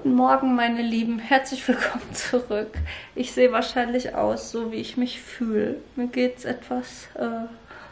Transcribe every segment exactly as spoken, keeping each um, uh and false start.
Guten Morgen, meine Lieben. Herzlich willkommen zurück. Ich sehe wahrscheinlich aus, so wie ich mich fühle. Mir geht es etwas äh,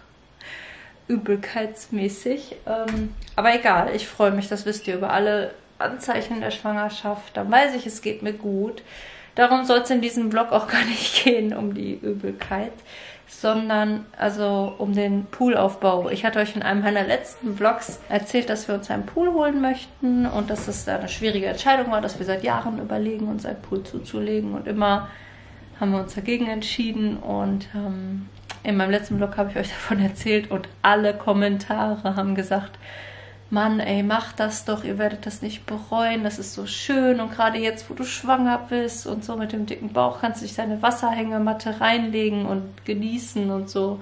übelkeitsmäßig. Ähm, aber egal, ich freue mich, das wisst ihr, über alle Anzeichen der Schwangerschaft. Dann weiß ich, es geht mir gut. Darum soll es in diesem Vlog auch gar nicht gehen, um die Übelkeit, sondern also um den Poolaufbau. Ich hatte euch in einem meiner letzten Vlogs erzählt, dass wir uns einen Pool holen möchten und dass es da eine schwierige Entscheidung war, dass wir seit Jahren überlegen, uns einen Pool zuzulegen, und immer haben wir uns dagegen entschieden. Und ähm, in meinem letzten Vlog habe ich euch davon erzählt und alle Kommentare haben gesagt: Mann, ey, mach das doch, ihr werdet das nicht bereuen, das ist so schön, und gerade jetzt, wo du schwanger bist und so mit dem dicken Bauch, kannst du dich deine Wasserhängematte reinlegen und genießen und so.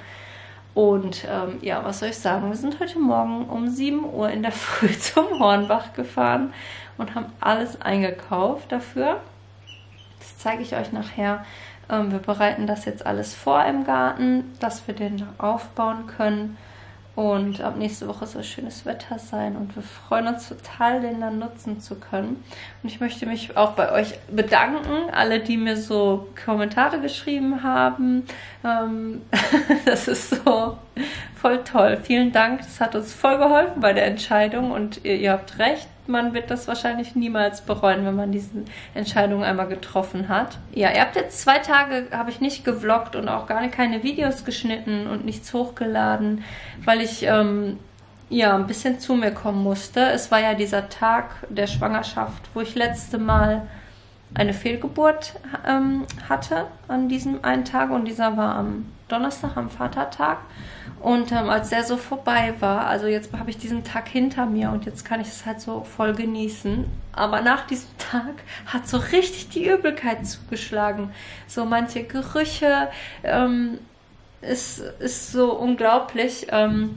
Und ähm, ja, was soll ich sagen, wir sind heute Morgen um sieben Uhr in der Früh zum Hornbach gefahren und haben alles eingekauft dafür. Das zeige ich euch nachher. Ähm, wir bereiten das jetzt alles vor im Garten, dass wir den aufbauen können. Und ab nächste Woche soll schönes Wetter sein und wir freuen uns total, den dann nutzen zu können. Und ich möchte mich auch bei euch bedanken, alle, die mir so Kommentare geschrieben haben. Ähm, das ist so voll toll. Vielen Dank, das hat uns voll geholfen bei der Entscheidung, und ihr, ihr habt recht. Man wird das wahrscheinlich niemals bereuen, wenn man diese Entscheidung einmal getroffen hat. Ja, ihr habt jetzt zwei Tage, habe ich nicht gevloggt und auch gar keine Videos geschnitten und nichts hochgeladen, weil ich ähm, ja ein bisschen zu mir kommen musste. Es war ja dieser Tag der Schwangerschaft, wo ich letzte Mal eine Fehlgeburt ähm, hatte an diesem einen Tag, und dieser war am Donnerstag, am Vatertag. Und ähm, als der so vorbei war, also jetzt habe ich diesen Tag hinter mir und jetzt kann ich es halt so voll genießen. Aber nach diesem Tag hat so richtig die Übelkeit zugeschlagen. So manche Gerüche, ähm, ist, ist so unglaublich. Ähm,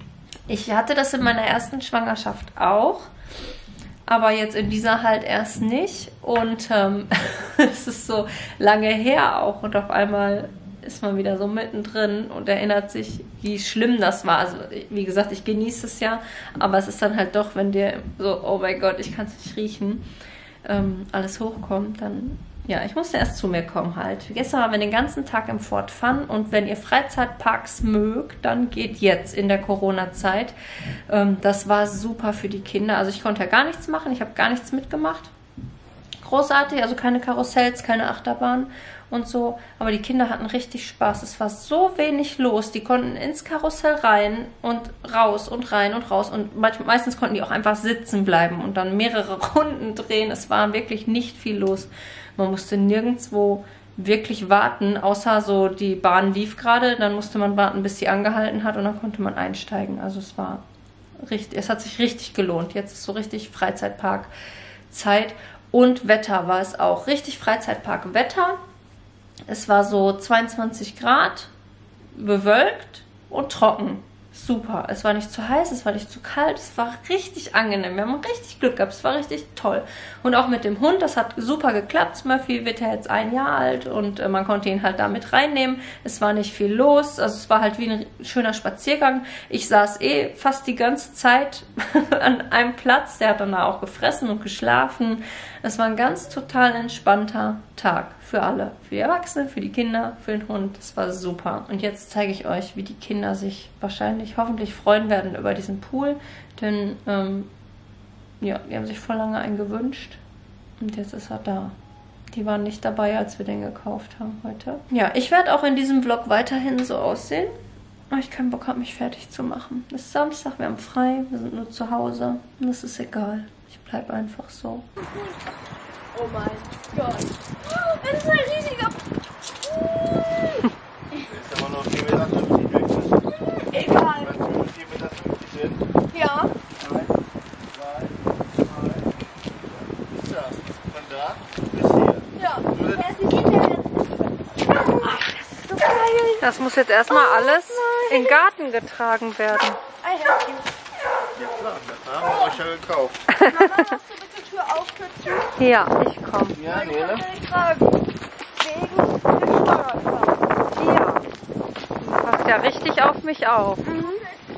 ich hatte das in meiner ersten Schwangerschaft auch, aber jetzt in dieser halt erst nicht. Und ähm, es ist so lange her auch, und auf einmal ist man wieder so mittendrin und erinnert sich, wie schlimm das war. Also wie gesagt, ich genieße es ja, aber es ist dann halt doch, wenn dir so, oh mein Gott, ich kann es nicht riechen, ähm, alles hochkommt, dann, ja, ich musste erst zu mir kommen halt. Gestern waren wir den ganzen Tag im Fort Fun, und wenn ihr Freizeitparks mögt, dann geht jetzt in der Corona-Zeit. Ähm, das war super für die Kinder. Also ich konnte ja gar nichts machen, ich habe gar nichts mitgemacht. Großartig, also keine Karussells, keine Achterbahn und so, aber die Kinder hatten richtig Spaß. Es war so wenig los, die konnten ins Karussell rein und raus und rein und raus, und meistens konnten die auch einfach sitzen bleiben und dann mehrere Runden drehen. Es war wirklich nicht viel los. Man musste nirgendwo wirklich warten, außer so die Bahn lief gerade, dann musste man warten, bis sie angehalten hat, und dann konnte man einsteigen. Also es war richtig, es hat sich richtig gelohnt. Jetzt ist so richtig Freizeitpark-Zeit. Und Wetter war es auch. Richtig Freizeitpark-Wetter. Es war so zweiundzwanzig Grad, bewölkt und trocken. Super. Es war nicht zu heiß, es war nicht zu kalt. Es war richtig angenehm. Wir haben richtig Glück gehabt. Es war richtig toll. Und auch mit dem Hund, das hat super geklappt. Smurfy wird ja jetzt ein Jahr alt, und äh, man konnte ihn halt damit reinnehmen. Es war nicht viel los. Also es war halt wie ein schöner Spaziergang. Ich saß eh fast die ganze Zeit an einem Platz. Der hat dann auch gefressen und geschlafen. Es war ein ganz total entspannter Tag für alle. Für die Erwachsenen, für die Kinder, für den Hund. Das war super. Und jetzt zeige ich euch, wie die Kinder sich wahrscheinlich, hoffentlich freuen werden über diesen Pool. Denn, ähm, ja, die haben sich vor lange einen gewünscht. Und jetzt ist er da. Die waren nicht dabei, als wir den gekauft haben heute. Ja, ich werde auch in diesem Vlog weiterhin so aussehen. Aber ich keinen Bock habe, mich fertig zu machen. Es ist Samstag, wir haben frei, wir sind nur zu Hause. Und das ist egal. Ich bleibe einfach so. Oh mein Gott. Das ist ein riesiger... Ist aber noch vier Meter fünfzig weg. Egal. vier Meter fünfzig sind. Ja. Eins, zwei, drei. Ja, von da bis hier. Ja. Wer ist die Kinder? Ach, das ist so geil. Das muss jetzt erstmal Oh, alles nein. in den Garten getragen werden. I help you. Ja klar, das haben wir euch ja gekauft. Mama, machst du bitte Tür auf, Tür zu? Ja, ich komme. Ja, Weil ich Nele? wollte dich fragen. Wegen dem Steuerplan. Ja. Du passt ja richtig auf mich auf. Mhm.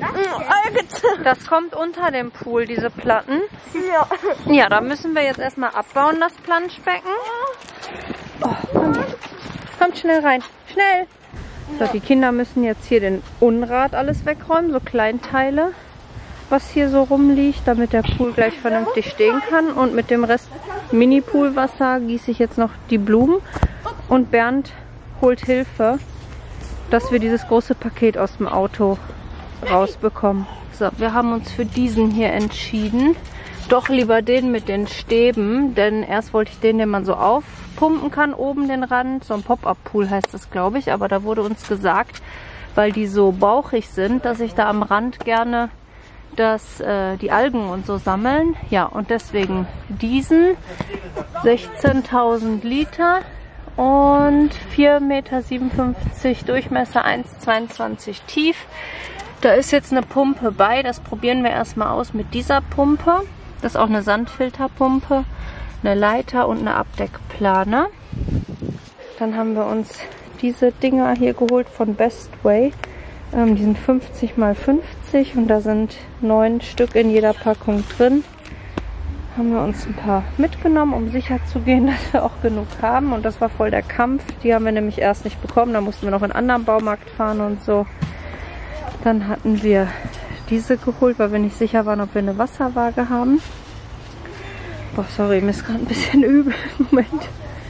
Das kommt unter dem Pool, diese Platten. Ja. Ja, da müssen wir jetzt erstmal abbauen, das Planschbecken. Oh, komm. Kommt schnell rein. Schnell! So, die Kinder müssen jetzt hier den Unrat alles wegräumen, so Kleinteile, was hier so rumliegt, damit der Pool gleich vernünftig stehen kann. Und mit dem Rest Mini-Poolwasser gieße ich jetzt noch die Blumen. Und Bernd holt Hilfe, dass wir dieses große Paket aus dem Auto rausbekommen. So, wir haben uns für diesen hier entschieden. Doch lieber den mit den Stäben, denn erst wollte ich den, den man so aufpumpen kann, oben den Rand. So ein Pop-Up-Pool heißt das, glaube ich. Aber da wurde uns gesagt, weil die so bauchig sind, dass ich da am Rand gerne das, äh, die Algen und so sammeln. Ja, und deswegen diesen sechzehntausend Liter und vier Komma siebenundfünfzig Meter Durchmesser, eins Komma zweiundzwanzig tief. Da ist jetzt eine Pumpe bei, das probieren wir erstmal aus mit dieser Pumpe. Das ist auch eine Sandfilterpumpe, eine Leiter und eine Abdeckplane. Dann haben wir uns diese Dinger hier geholt von Bestway. Ähm, die sind fünfzig mal fünfzig und da sind neun Stück in jeder Packung drin. Haben wir uns ein paar mitgenommen, um sicher zu gehen, dass wir auch genug haben. Und das war voll der Kampf. Die haben wir nämlich erst nicht bekommen. Da mussten wir noch in einen anderen Baumarkt fahren und so. Dann hatten wir diese geholt, weil wir nicht sicher waren, ob wir eine Wasserwaage haben. Boah, sorry, mir ist gerade ein bisschen übel. Moment.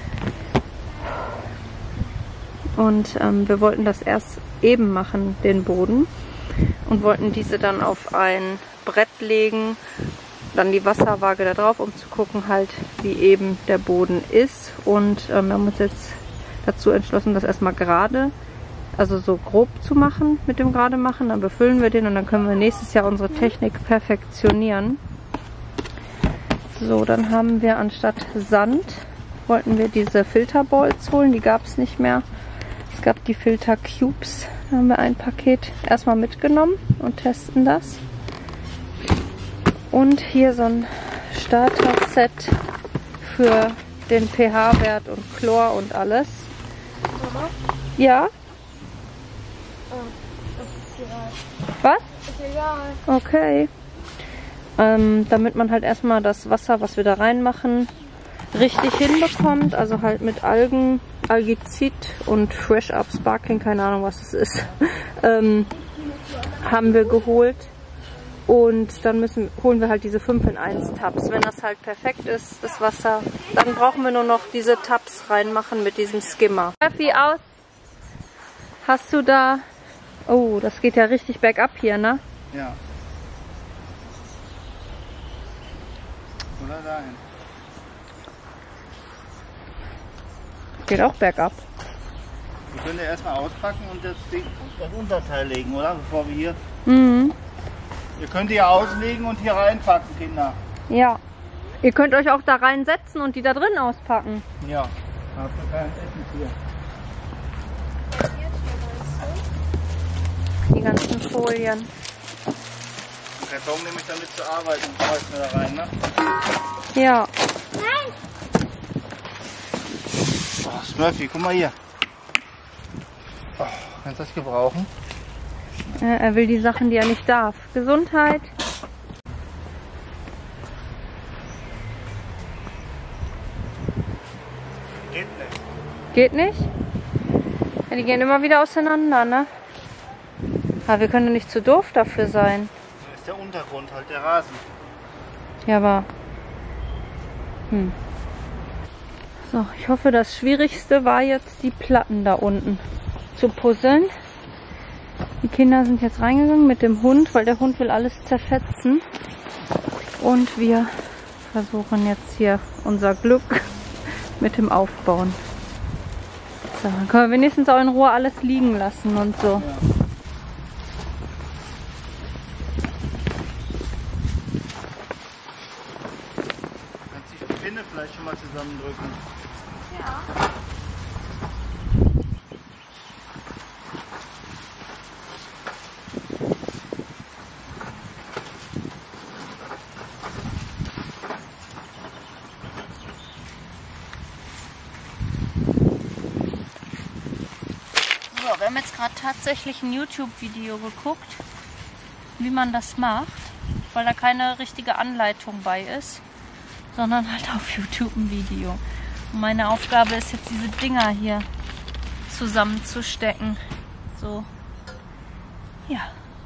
Und ähm, wir wollten das erst eben machen, den Boden. Und wollten diese dann auf ein Brett legen. Dann die Wasserwaage da drauf, um zu gucken halt, wie eben der Boden ist. Und ähm, wir haben uns jetzt dazu entschlossen, das erstmal gerade, also so grob zu machen mit dem gerade machen. Dann befüllen wir den und dann können wir nächstes Jahr unsere Technik perfektionieren. So, dann haben wir anstatt Sand, wollten wir diese Filterballs holen. Die gab es nicht mehr. Es gab die Filter Cubes. Da haben wir ein Paket erstmal mitgenommen und testen das. Und hier so ein Starter-Set für den pH-Wert und Chlor und alles. Mama? Ja? Oh, das ist egal. Was? Ist egal. Okay. Ähm, damit man halt erstmal das Wasser, was wir da reinmachen, richtig hinbekommt. Also halt mit Algen, Algizid und Fresh Up Sparkling, keine Ahnung was es ist, ähm, haben wir geholt. Und dann müssen, holen wir halt diese fünf in eins Tabs. Wenn das halt perfekt ist, das Wasser, dann brauchen wir nur noch diese Tabs reinmachen mit diesem Skimmer. Wie aus? Hast du da... Oh, das geht ja richtig bergab hier, ne? Ja. Oder dahin. Geht auch bergab. Wir können ja erstmal auspacken und das, Ding, das Unterteil legen, oder? Bevor wir hier... Mhm. Ihr könnt die hier auslegen und hier reinpacken, Kinder. Ja. Ihr könnt euch auch da reinsetzen und die da drin auspacken. Ja. Habt ihr kein Essen für. Die ganzen Folien. Den Karton nehme ich damit zur Arbeit und schmeiß mir da rein, ne? Ja. Oh, Smurfy, guck mal hier. Oh, kannst du das gebrauchen? Ja, er will die Sachen, die er nicht darf. Gesundheit. Geht nicht. Geht nicht? Ja, die gehen immer wieder auseinander, ne? Aber wir können doch nicht zu doof dafür sein. Das ist der Untergrund, halt der Rasen. Ja, aber... Hm. So, ich hoffe, das Schwierigste war jetzt, die Platten da unten zu puzzeln. Die Kinder sind jetzt reingegangen mit dem Hund, weil der Hund will alles zerfetzen. Und wir versuchen jetzt hier unser Glück mit dem Aufbauen. So, dann können wir wenigstens auch in Ruhe alles liegen lassen und so. Ja. Kannst du die Pinne vielleicht schon mal zusammendrücken? Ja. So, wir haben jetzt gerade tatsächlich ein YouTube-Video geguckt. wie man das macht, weil da keine richtige Anleitung bei ist, sondern halt auf YouTube ein Video. Und meine Aufgabe ist jetzt, diese Dinger hier zusammenzustecken. So, ja.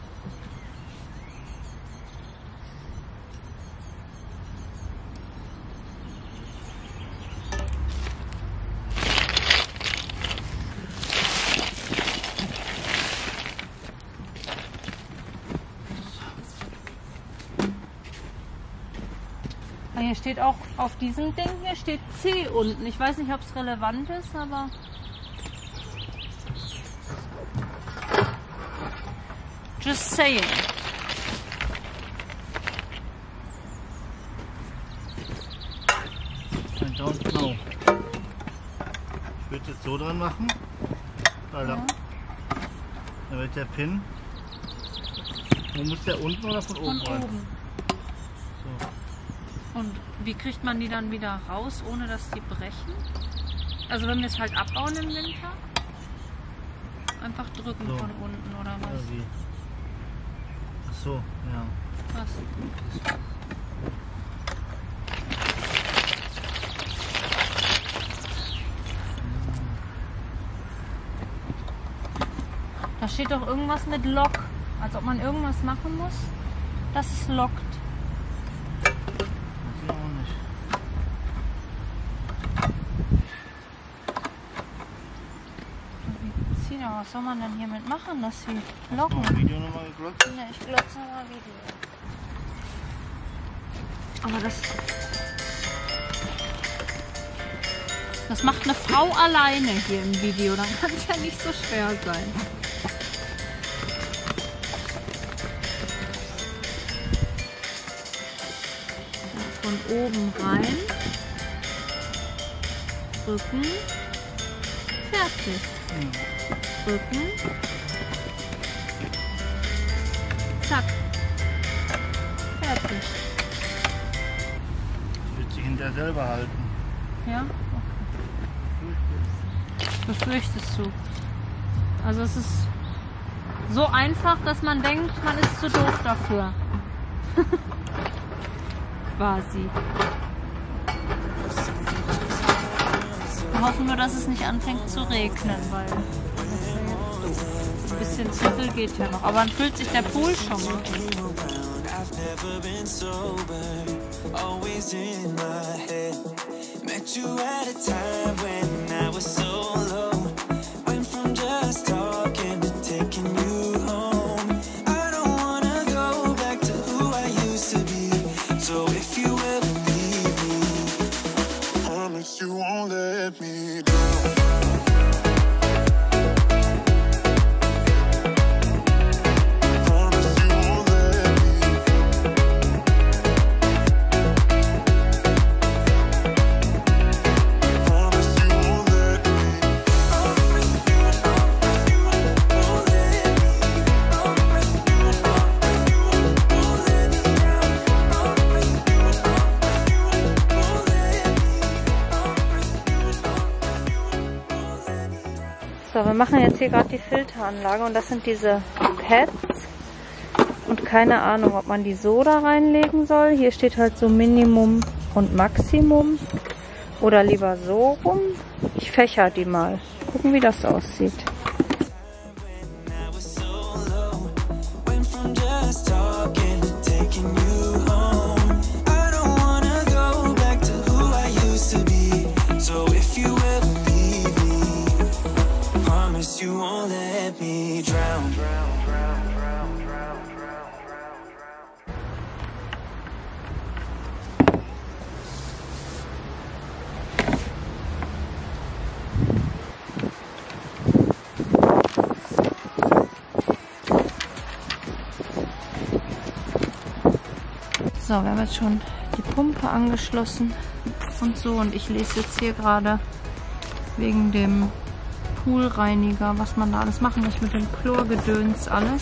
Hier steht auch auf diesem Ding, hier steht C unten. Ich weiß nicht, ob es relevant ist, aber... Just saying. I don't know. Ich würde jetzt so dran machen, weil ja. da, da wird der Pin. Wo muss der unten oder von oben Von rein? oben. So. Und wie kriegt man die dann wieder raus, ohne dass die brechen? Also wenn wir es halt abbauen im Winter? Einfach drücken So. von unten oder was? Ja, wie? Ach so, ja. Was? Da steht doch irgendwas mit Lock. Als ob man irgendwas machen muss, dass es lockt. Weiß ich auch nicht. Wie ziehen, aber was soll man denn hiermit machen, dass sie Hast du locken? ein Video nochmal geglotzt? Ne, ich glotze nochmal Video. Aber das... Das macht eine Frau alleine hier im Video, dann kann es ja nicht so schwer sein. Von oben rein, drücken, fertig. Hm. Drücken, zack, fertig. Das wird sich hinterher selber halten. Ja? Okay. Befürchtest du? Also es ist so einfach, dass man denkt, man ist zu doof dafür. Quasi. Wir hoffen nur, dass es nicht anfängt zu regnen, weil das wäre jetzt doof. Ein bisschen Züttel geht ja noch, aber dann füllt sich der Pool schon mal. You won't let me down. Promise you won't let me. Promise you won't let me. Promise you, promise you won't let me. Promise you, promise you won't let me down. Promise you, promise you won't let me. So, wir machen jetzt hier gerade die Filteranlage und das sind diese Pads und keine Ahnung, ob man die so da reinlegen soll. Hier steht halt so Minimum und Maximum oder lieber so rum. Ich fächer die mal. Gucken, wie das aussieht. You won't let me drown. So, wir haben jetzt schon die Pumpe angeschlossen und so und ich lese jetzt hier gerade wegen dem Poolreiniger, was man da alles machen muss mit dem Chlorgedöns alles.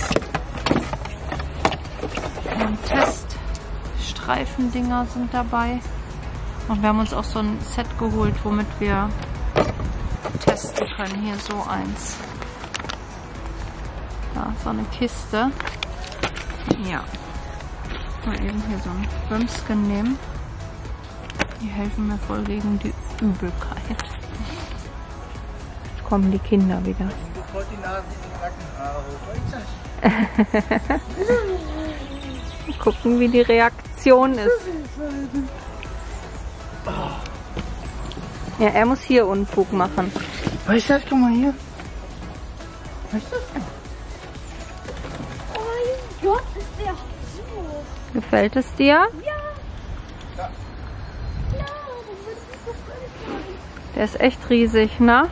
Und Teststreifendinger sind dabei. Und wir haben uns auch so ein Set geholt, womit wir testen können. Hier so eins. Ja, so eine Kiste. Ja. Mal eben hier so ein Bömsken nehmen. Die helfen mir voll gegen die Übelkeit. Jetzt kommen die Kinder wieder. Bevor die Nase in die Nackenhaare hoch. Gucken, wie die Reaktion ist. Ja, er muss hier Unfug machen. Weißt du das? Guck mal hier. Weißt du das? Oh mein Gott, ist der so. Gefällt es dir? Ja. Ja, das wird nicht so völlig. Der ist echt riesig, ne?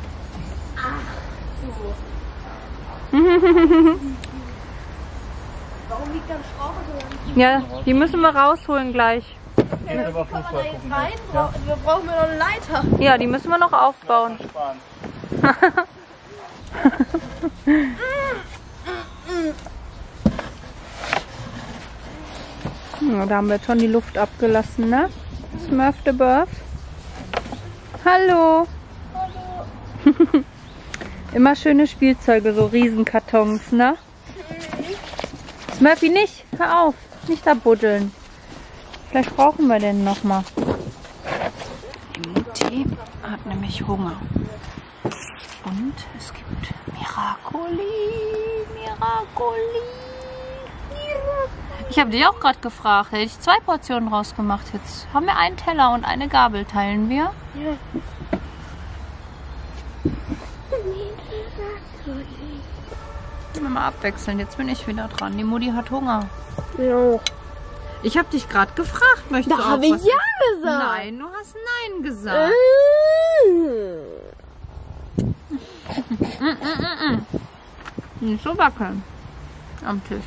Warum liegt da ein Schrauber drin? Ja, die müssen wir rausholen gleich. Geht aber Kann man Fußball da jetzt gucken. rein? Ja. Bra- Wir brauchen wir noch eine Leiter. Ja, die müssen wir noch aufbauen. Sparen. Ja, da haben wir jetzt schon die Luft abgelassen, ne? Smurf the Bird. Hallo. Hallo. Immer schöne Spielzeuge, so Riesenkartons, ne? Smurfy nicht, hör auf, nicht da buddeln. Vielleicht brauchen wir den noch mal. Die Mutti hat nämlich Hunger. Und es gibt Miracoli, Miracoli, Miracoli. Ich habe dich auch gerade gefragt, hätte ich zwei Portionen rausgemacht. Jetzt haben wir einen Teller und eine Gabel, teilen wir. Ja. Wir mal abwechseln, jetzt bin ich wieder dran. Die Mutti hat Hunger. Ja. Ich habe dich gerade gefragt, möchtest du Da auch habe ich was? ja gesagt. Nein, du hast Nein gesagt. Nicht so wackeln am Tisch.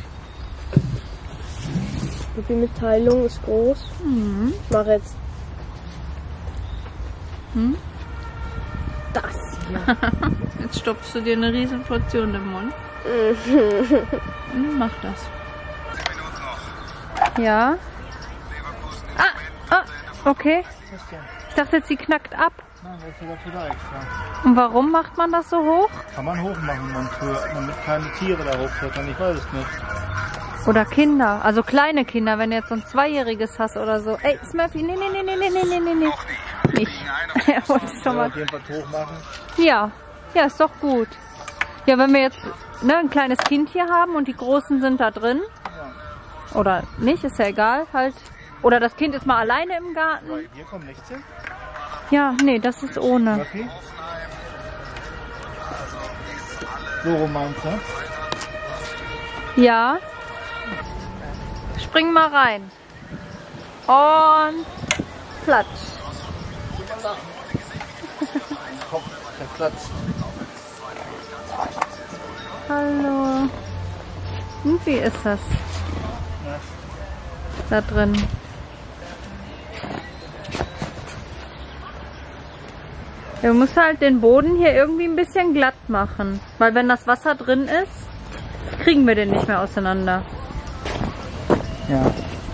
Die Mitteilung ist groß. Mhm. Ich mache jetzt Hm? das hier. Jetzt stopfst du dir eine riesen Portion im Mund. Hm, mach das. Ja. Ah, ah, okay. Was denn? Ich dachte jetzt, sie knackt ab. Nein, das ist ja dafür da extra. Und warum macht man das so hoch? Kann man hochmachen, man für, damit keine Tiere da hochklettern. Ich weiß es nicht. Oder Kinder, also kleine Kinder, wenn du jetzt so ein Zweijähriges hast oder so. Ey, Smurfy, nee, nee, nee, nee, nee, nee, nee, nee, nee. Nicht. Er wollte schon Soll mal. auf jeden Fall hochmachen. Ja, ja, ist doch gut. Ja, wenn wir jetzt ne, ein kleines Kind hier haben und die Großen sind da drin. Oder nicht, ist ja egal, halt. Oder das Kind ist mal alleine im Garten. Weil hier kommt nichts hin. Ja, nee, das ist ohne. Okay. So rum meinst du? Ja. Spring mal rein. Und platsch. Kopf, der Platz. Hallo. Und wie ist das? Da drin. Du musst halt den Boden hier irgendwie ein bisschen glatt machen. Weil wenn das Wasser drin ist, kriegen wir den nicht mehr auseinander. Ja.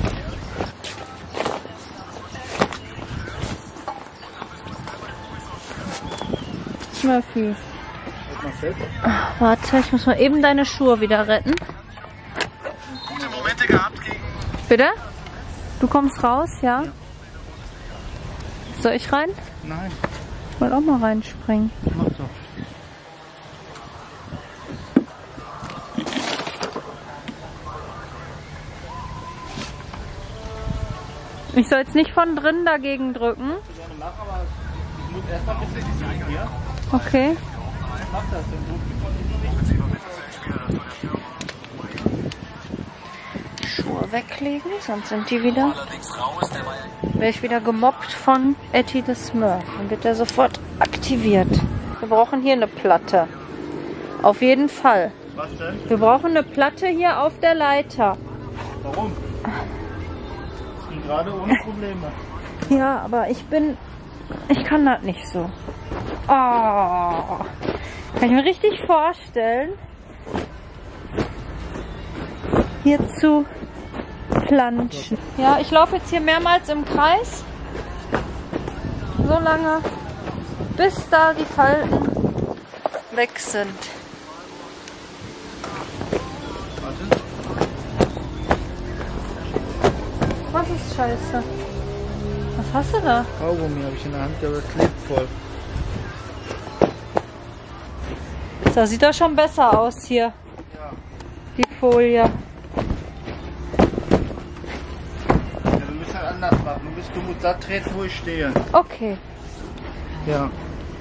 Smurfy. Wird man fett? Warte, ich muss mal eben deine Schuhe wieder retten. Gute Momente gehabt gegen. Bitte? Du kommst raus, ja? Soll ich rein? Nein, Ich wollte auch mal reinspringen. mach doch. Ich soll jetzt nicht von drinnen dagegen drücken. Gerne machen, aber ich muss erstmal ein bisschen hier. Okay. Mach das, den Druck Schuhe weglegen, sonst sind die wieder. Wäre ich wieder gemobbt von Etty the Smurf. Dann wird er sofort aktiviert. Wir brauchen hier eine Platte. Auf jeden Fall. Was denn? Wir brauchen eine Platte hier auf der Leiter. Warum? Ich bin gerade ohne Probleme. Ja, aber ich bin... Ich kann das nicht so. Oh. Kann ich mir richtig vorstellen, hier zu planschen. Ja, ich laufe jetzt hier mehrmals im Kreis. So lange, bis da die Falten weg sind. Warte. Was ist scheiße? Was hast du da? Kaugummi habe ich in der Hand, aber es klebt voll. So, sieht doch schon besser aus hier. Ja. Die Folie. Ja, wir müssen halt anders machen. Du musst, du musst da treten, wo ich stehe. Okay. Ja.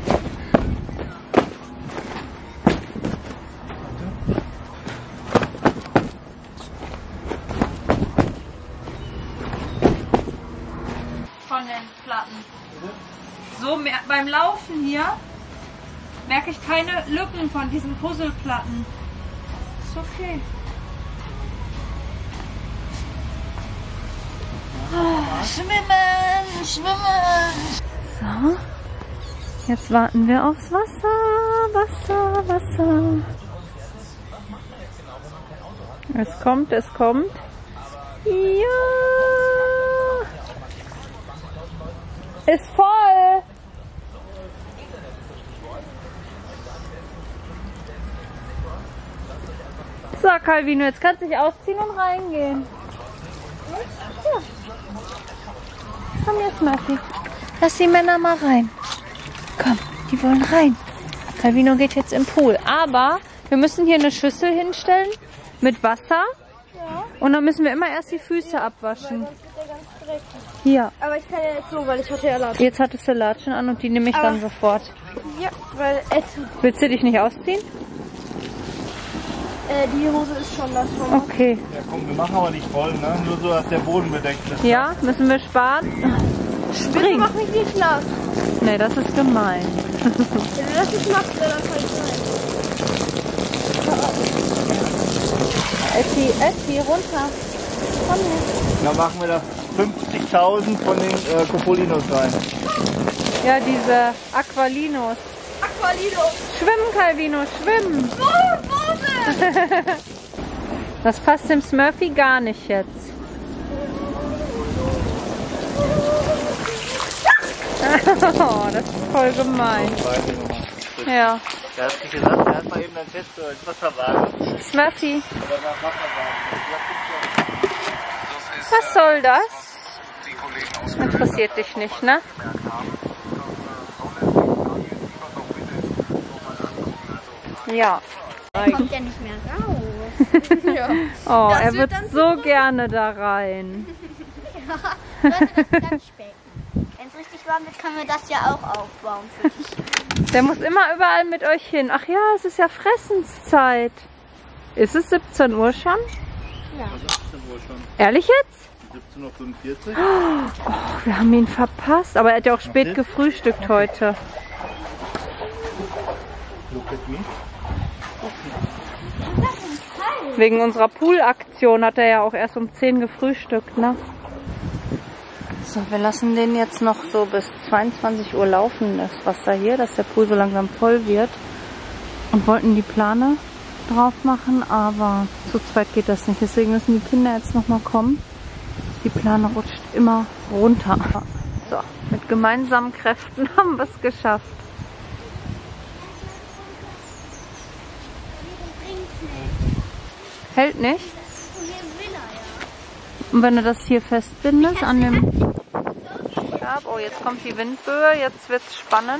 Von den Platten. So, mer- beim Laufen hier merke ich keine Lücken von diesen Puzzleplatten. Ist okay. Oh, schwimmen, schwimmen. So, jetzt warten wir aufs Wasser, Wasser, Wasser. Es kommt, es kommt. Ja. Ist voll. So, Calvino, jetzt kannst du dich ausziehen und reingehen. Ja. Komm jetzt, Murphy. Lass die Männer mal rein. Komm, die wollen rein. Calvino geht jetzt im Pool. Aber wir müssen hier eine Schüssel hinstellen mit Wasser. Ja. Und dann müssen wir immer erst die Füße abwaschen. Sonst wird der ganz dreckig. Hier. Aber ich kann ja nicht so, weil ich hatte ja Latschen. Jetzt hattest du Latschen an und die nehme ich Aber- dann sofort. Ja, weil Essen. Willst du dich nicht ausziehen? Äh, die Hose ist schon das von. Okay. Ja komm, wir machen aber nicht voll, ne? Nur so, dass der Boden bedeckt ist. Ja, müssen wir sparen? Spring. Mach mich nicht nass. Nee, das ist gemein. Wenn du das nicht machst, dann halt sein. Essi, Essi, runter. Komm her. Dann machen wir da fünfzigtausend von den äh, Copolinos rein. Ja, diese Aqualinos. Aqualino. Schwimmen, Calvino, schwimmen. Oh, Hose. Das passt dem Smurfy gar nicht jetzt. Oh, das ist voll gemein. Beide Nummer. Ja. Der hat sich gesagt, er hat mal eben ein Test ins Wasser wagen. Smurfy, Oder nach Wasser wagen. was soll das? Interessiert dich nicht, ne? Ja. Kommt ja nicht mehr raus. Ja. Oh, Das er wird wird dann so gerne da rein. Leute, das Planschbecken. Wenn es richtig warm wird, können wir das ja auch aufbauen für dich. Der muss immer überall mit euch hin. Ach ja, es ist ja Fressenszeit. Ist es siebzehn Uhr schon? siebzehn Uhr schon. Ehrlich jetzt? siebzehn Uhr fünfundvierzig. Oh, wir haben ihn verpasst. Aber er hat ja auch spät jetzt? gefrühstückt heute. Look at me. Wegen unserer Poolaktion hat er ja auch erst um zehn gefrühstückt, ne? So, wir lassen den jetzt noch so bis zweiundzwanzig Uhr laufen, das Wasser hier, dass der Pool so langsam voll wird. Und wollten die Plane drauf machen, aber zu zweit geht das nicht. Deswegen müssen die Kinder jetzt nochmal kommen. Die Plane rutscht immer runter. So, mit gemeinsamen Kräften haben wir es geschafft. Hält nicht? Und wenn du das hier festbindest an dem Stab, oh, jetzt kommt die Windböe, jetzt wird's spannend.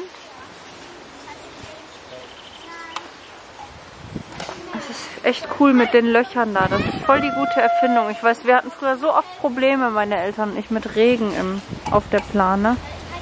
Das ist echt cool mit den Löchern da. Das ist voll die gute Erfindung. Ich weiß, wir hatten früher so oft Probleme, meine Eltern und ich, mit Regen im, auf der Plane.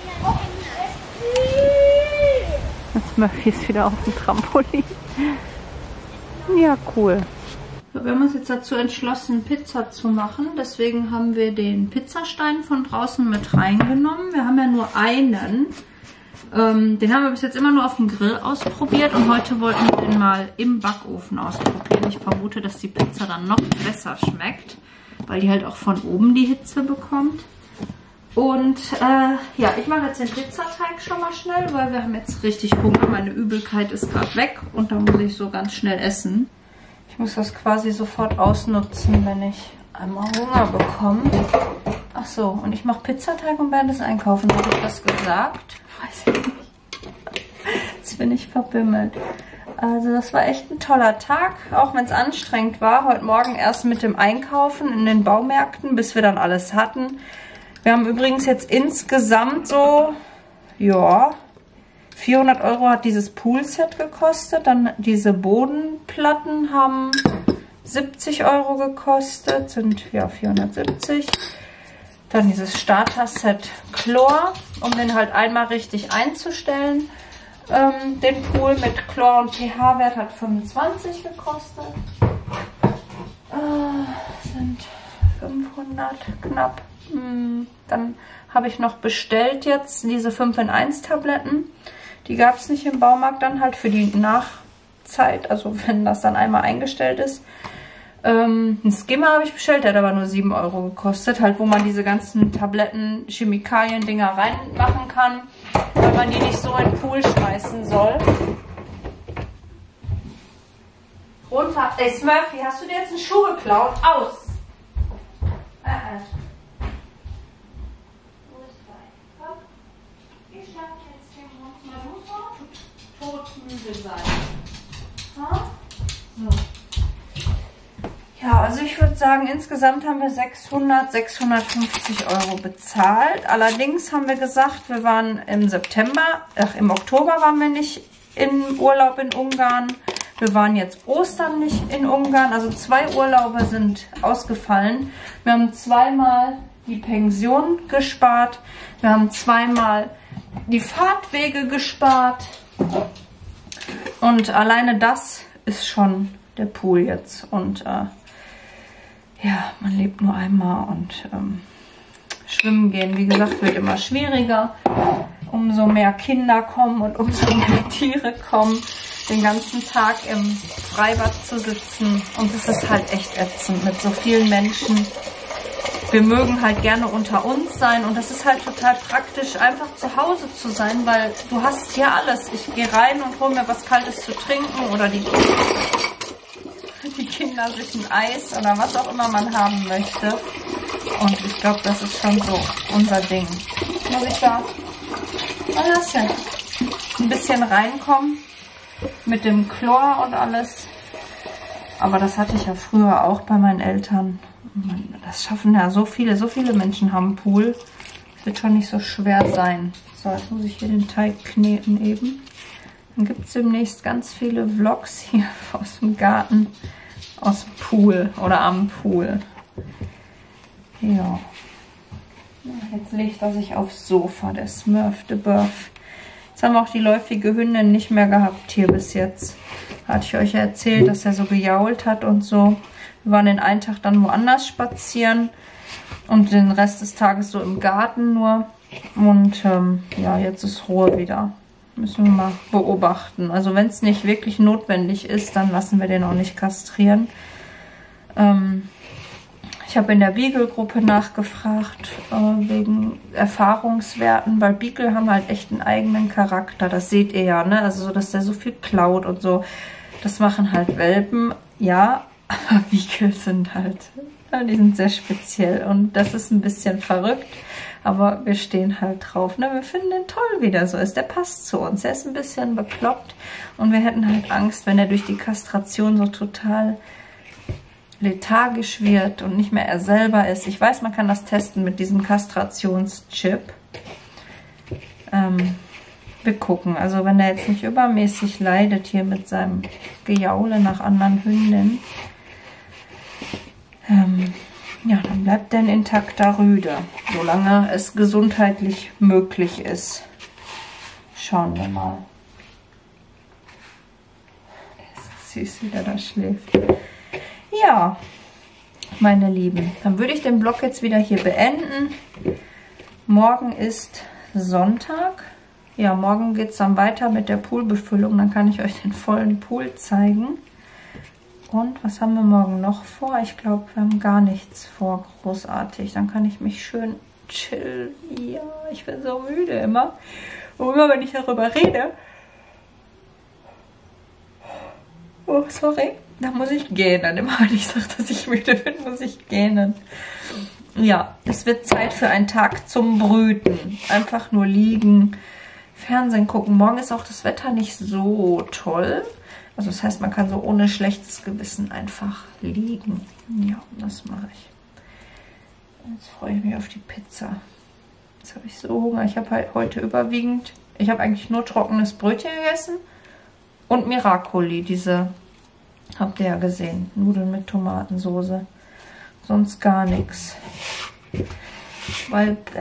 Jetzt Murphy ist wieder auf dem Trampolin. Ja, cool. Wir haben uns jetzt dazu entschlossen, Pizza zu machen. Deswegen haben wir den Pizzastein von draußen mit reingenommen. Wir haben ja nur einen. Ähm, den haben wir bis jetzt immer nur auf dem Grill ausprobiert. Und heute wollten wir den mal im Backofen ausprobieren. Ich vermute, dass die Pizza dann noch besser schmeckt. Weil die halt auch von oben die Hitze bekommt. Und äh, ja, ich mache jetzt den Pizzateig schon mal schnell, weil wir haben jetzt richtig Hunger. Meine Übelkeit ist gerade weg und da muss ich so ganz schnell essen. Ich muss das quasi sofort ausnutzen, wenn ich einmal Hunger bekomme. Ach so, und ich mache Pizzateig und werde es einkaufen. Habe ich das gesagt? Weiß ich nicht. Jetzt bin ich verbimmelt. Also das war echt ein toller Tag, auch wenn es anstrengend war. Heute Morgen erst mit dem Einkaufen in den Baumärkten, bis wir dann alles hatten. Wir haben übrigens jetzt insgesamt so, ja, vierhundert Euro hat dieses Poolset gekostet. Dann diese Bodenplatten haben siebzig Euro gekostet, sind ja vierhundertsiebzig. Dann dieses Starter-Set Chlor, um den halt einmal richtig einzustellen. Ähm, den Pool mit Chlor und pH-Wert hat fünfundzwanzig gekostet. Äh, sind fünfhundert knapp. Hm, dann habe ich noch bestellt jetzt diese fünf in eins Tabletten. Die gab es nicht im Baumarkt dann halt für die Nachzeit, also wenn das dann einmal eingestellt ist. Ähm, ein Skimmer habe ich bestellt, der hat aber nur sieben Euro gekostet. Halt, wo man diese ganzen Tabletten, Chemikalien-Dinger reinmachen kann, weil man die nicht so in den Pool schmeißen soll. Runter. Ey, Smurfy, hast du dir jetzt einen Schuh geklaut? Aus! Äh, äh. Wo ist dein? Komm. Ich schlag jetzt den Wohnzimmer. Du musst doch todmüde sein. Ha? So. Ja, also ich würde sagen, insgesamt haben wir sechshundert, sechshundertfünfzig Euro bezahlt. Allerdings haben wir gesagt, wir waren im September, ach im Oktober waren wir nicht im Urlaub in Ungarn. Wir waren jetzt Ostern nicht in Ungarn. Also zwei Urlaube sind ausgefallen. Wir haben zweimal die Pension gespart. Wir haben zweimal die Fahrtwege gespart. Und alleine das ist schon der Pool jetzt. Und äh, ja, man lebt nur einmal und ähm, schwimmen gehen, wie gesagt, wird immer schwieriger. Umso mehr Kinder kommen und umso mehr Tiere kommen, den ganzen Tag im Freibad zu sitzen. Und es ist halt echt ätzend mit so vielen Menschen. Wir mögen halt gerne unter uns sein und das ist halt total praktisch, einfach zu Hause zu sein, weil du hast hier alles. Ich gehe rein und hole mir was Kaltes zu trinken oder die... die Kinder sich ein Eis oder was auch immer man haben möchte. Und ich glaube, das ist schon so unser Ding. Muss ich da alles hin. Ein bisschen reinkommen mit dem Chlor und alles. Aber das hatte ich ja früher auch bei meinen Eltern. Das schaffen ja so viele, so viele Menschen haben einen Pool. Das wird schon nicht so schwer sein. So, jetzt muss ich hier den Teig kneten eben. Dann gibt es demnächst ganz viele Vlogs hier aus dem Garten, aus dem Pool oder am Pool. Ja. Jetzt legt er sich aufs Sofa, der Smurf de Buff. Jetzt haben wir auch die läufige Hündin nicht mehr gehabt hier bis jetzt. Hatte ich euch ja erzählt, dass er so gejault hat und so. Wir waren den einen Tag dann woanders spazieren und den Rest des Tages so im Garten nur. Und ähm, ja, jetzt ist Ruhe wieder. Müssen wir mal beobachten. Also wenn es nicht wirklich notwendig ist, dann lassen wir den auch nicht kastrieren. Ähm, ich habe in der Beagle-Gruppe nachgefragt, äh, wegen Erfahrungswerten, weil Beagle haben halt echt einen eigenen Charakter. Das seht ihr ja, ne? Also so, dass der so viel klaut und so. Das machen halt Welpen, ja, aber Beagle sind halt, ja, die sind sehr speziell und das ist ein bisschen verrückt. Aber wir stehen halt drauf. Ne? Wir finden den toll, wie der so ist. Der passt zu uns. Er ist ein bisschen bekloppt. Und wir hätten halt Angst, wenn er durch die Kastration so total lethargisch wird und nicht mehr er selber ist. Ich weiß, man kann das testen mit diesem Kastrationschip. Ähm, wir gucken. Also wenn er jetzt nicht übermäßig leidet hier mit seinem Gejaule nach anderen Hündinnen, ähm, ja, dann bleibt er ein intakter Rüde, solange es gesundheitlich möglich ist. Schauen wir mal. Der ist süß, wie der da schläft. Ja, meine Lieben, dann würde ich den Vlog jetzt wieder hier beenden. Morgen ist Sonntag. Ja, morgen geht es dann weiter mit der Poolbefüllung. Dann kann ich euch den vollen Pool zeigen. Und was haben wir morgen noch vor? Ich glaube, wir haben gar nichts vor, großartig. Dann kann ich mich schön chillen. Ja, ich bin so müde immer. Und immer, wenn ich darüber rede... Oh, sorry. Da muss ich gähnen. Immer, wenn ich sage, dass ich müde bin, muss ich gähnen. Ja, es wird Zeit für einen Tag zum Brüten. Einfach nur liegen, Fernsehen gucken. Morgen ist auch das Wetter nicht so toll. Also das heißt, man kann so ohne schlechtes Gewissen einfach liegen. Ja, das mache ich. Jetzt freue ich mich auf die Pizza. Jetzt habe ich so Hunger. Ich habe halt heute überwiegend, ich habe eigentlich nur trockenes Brötchen gegessen und Miracoli, diese, habt ihr ja gesehen, Nudeln mit Tomatensoße. Sonst gar nichts. Weil, bäh,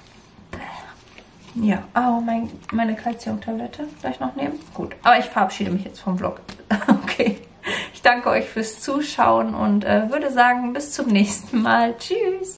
bäh. Ja, oh, mein, meine Calcium-Tablette gleich noch nehmen. Gut, aber ich verabschiede mich jetzt vom Vlog. Okay, ich danke euch fürs Zuschauen und äh, würde sagen, bis zum nächsten Mal. Tschüss.